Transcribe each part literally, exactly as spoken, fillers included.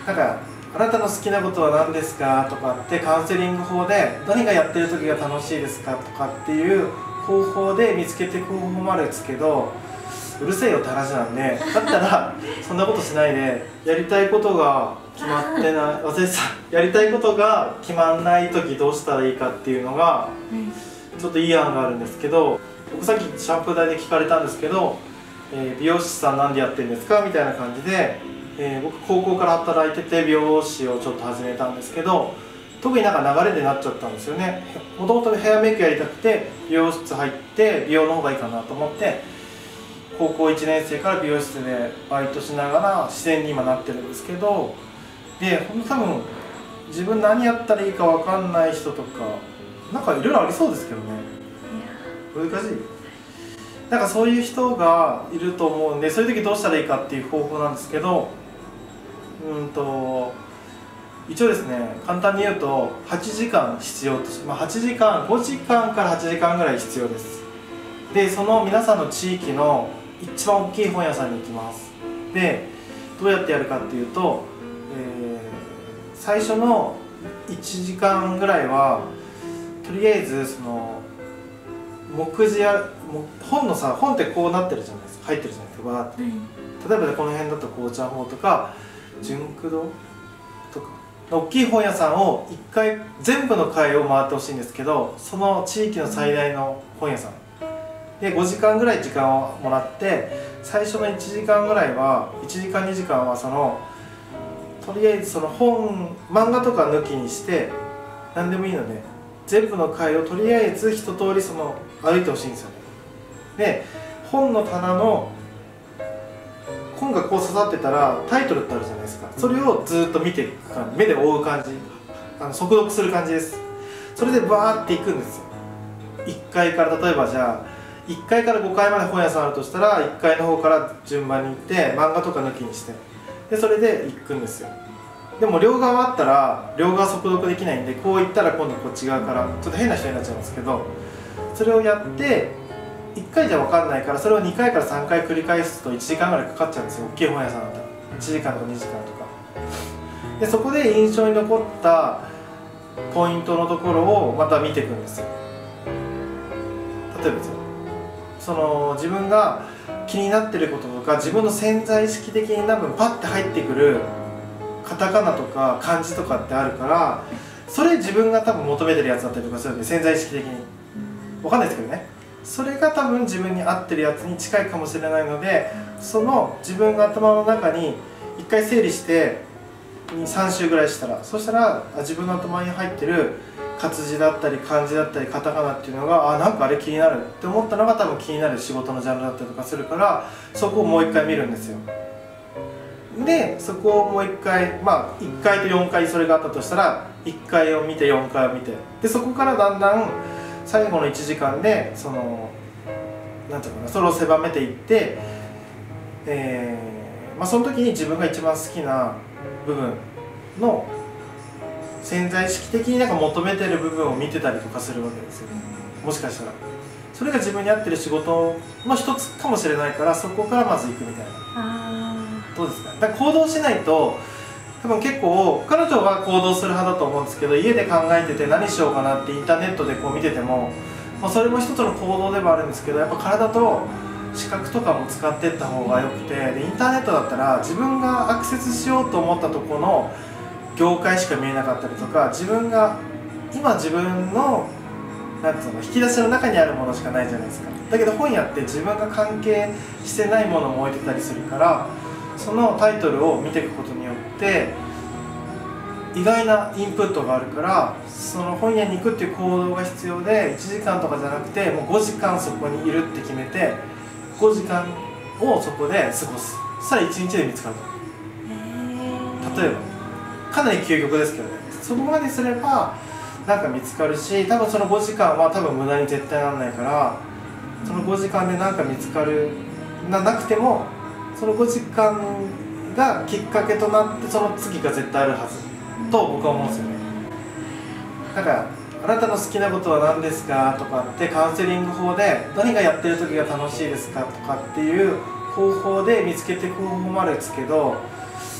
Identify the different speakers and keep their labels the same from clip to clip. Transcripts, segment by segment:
Speaker 1: なんかあなたの好きなことは何ですかとかってカウンセリング法で何がやってる時が楽しいですかとかっていう方法で見つけていく方法もあるんですけど、うるせえよって話なんで、だったらそんなことしないでやりたいことが決まってない忘れてたやりたいことが決まんない時どうしたらいいかっていうのがちょっといい案があるんですけど、僕さっきシャンプー台で聞かれたんですけど、えー、美容師さんなんでやってるんですかみたいな感じで、えー、僕高校から働いてて美容師をちょっと始めたんですけど、特になんか流れでなっちゃったんですよね。もともとヘアメイクやりたくて美容室入って美容の方がいいかなと思って高校いちねん生から美容室でバイトしながら自然に今なってるんですけど、でほんと多分自分何やったらいいか分かんない人とかなんかいろいろありそうですけどね。難しい。なんかそういう人がいると思うんで、そういう時どうしたらいいかっていう方法なんですけど、うんと一応ですね、簡単に言うとはちじかん必要とし、まあ、はちじかんごじかんからはちじかんぐらい必要です。でその皆さんの地域の一番大きい本屋さんに行きます。でどうやってやるかっていうと、えー、最初のいちじかんぐらいはとりあえずその目次や本のさ本ってこうなってるじゃないですか、入ってるじゃないですか、バーって、はい、例えばこの辺だと紅茶法とか純駆動とか大きい本屋さんをいっかい全部の階を回ってほしいんですけど、その地域の最大の本屋さんでごじかんぐらい時間をもらって、最初のいちじかんぐらいはいちじかんにじかんはそのとりあえずその本漫画とか抜きにして何でもいいので全部の階をとりあえず一通りその歩いてほしいんですよね。で本の棚の本がこう刺さってたらタイトルってあるじゃないですか、それをずっと見ていく感じ、目で追う感じ、あの速読する感じです。それでバーっていくんですよ。いっかいから例えばじゃあいっかいからごかいまで本屋さんあるとしたらいっかいの方から順番に行って漫画とか抜きにしてでそれで行くんですよ。でも両側あったら両側速読できないんで、こう行ったら今度こっち側からちょっと変な人になっちゃいますけど、それをやっていっかいじゃ分かんないからそれをにかいからさんかい繰り返すといちじかんぐらいかかっちゃうんですよ、大きい本屋さんだったらいちじかんとかにじかんとかで、そこで印象に残ったポイントのところをまた見ていくんですよ。例えばその自分が気になってることとか自分の潜在意識的に多分パッて入ってくるカタカナとか漢字とかってあるから、それ自分が多分求めてるやつだったりとかするんで、潜在意識的に分かんないですけどね、それが多分自分に合ってるやつに近いかもしれないので、その自分が頭の中に一回整理してさん週ぐらいしたら、そしたら自分の頭に入ってる活字だったり漢字だったりカタカナっていうのが、あなんかあれ気になるって思ったのが多分気になる仕事のジャンルだったりとかするから、そこをもう一回見るんですよ。でそこをもう一回、まあいっかいとよんかいそれがあったとしたらいっかいを見てよんかいを見て、でそこからだんだん最後のいちじかんでそのなんていうかな、それを狭めていって、えーまあ、その時に自分が一番好きな部分の潜在意識的になんか求めてる部分を見てたりとかするわけですよね。もしかしたらそれが自分に合ってる仕事の一つかもしれないから、そこからまず行くみたいな。あどうですか。だから行動しないと多分結構彼女は行動する派だと思うんですけど、家で考えてて何しようかなってインターネットでこう見てても、まあ、それも一つの行動でもあるんですけど、やっぱ体と視覚とかも使っていった方がよくて、でインターネットだったら自分がアクセスしようと思ったところの業界しか見えなかったりとか、自分が今自分のなんていうの引き出しの中にあるものしかないじゃないですか。だけど本屋って自分が関係してないものも置いてたりするから、そのタイトルを見ていくことによって意外なインプットがあるから、その本屋に行くっていう行動が必要で、いちじかんとかじゃなくてもうごじかんそこにいるって決めてごじかんをそこで過ごす。そしたらいちにちで見つかると。例えばかなり究極ですけどね、そこまですればなんか見つかるし、多分そのごじかんは多分無駄に絶対ならないから、そのごじかんでなんか見つかるななくてもそのごじかんがきっかけとなってその次が絶対あるはずと僕は思うんですよね。なんかあなたの好きなことは何ですかとかってカウンセリング法で何がやってる時が楽しいですかとかっていう方法で見つけていく方法もあるんですけど、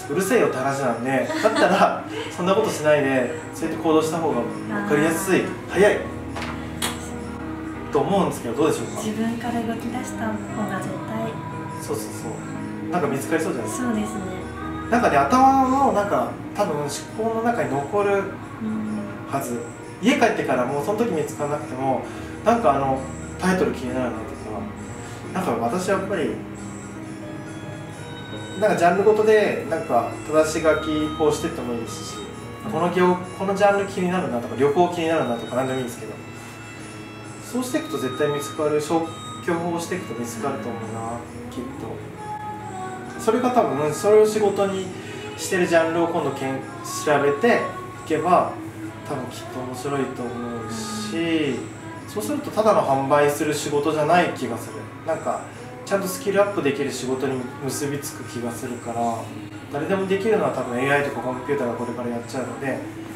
Speaker 1: うるせえよって話なんで、だったらそんなことしないでそうやって行動した方が分かりやすい、早いと思うんですけど、どうでしょうか。
Speaker 2: 自分から動き出した方が絶対。
Speaker 1: そうそうそう、なんか見つかりそうじゃないですか。
Speaker 2: そうですね。
Speaker 1: なんかね、頭のなんか多分思考の中に残るはず、うん、家帰ってからもうその時見つからなくても、なんかあのタイトル気になるなとか、なんか私はやっぱりなんかジャンルごとでなんか正し書きこうしてってもいいですし、この業このジャンル気になるなとか旅行気になるなとか何でもいいんですけど、そうしていくと絶対見つかる、消去法していくと見つかると思うな、きっと。それが多分それを仕事にしてるジャンルを今度けん調べていけば多分きっと面白いと思うし、そうするとただの販売する仕事じゃない気がする。なんかちゃんとスキルアップできる仕事に結びつく気がするから、誰でもできるのは多分 エーアイ とかコンピューターがこれからやっちゃうので、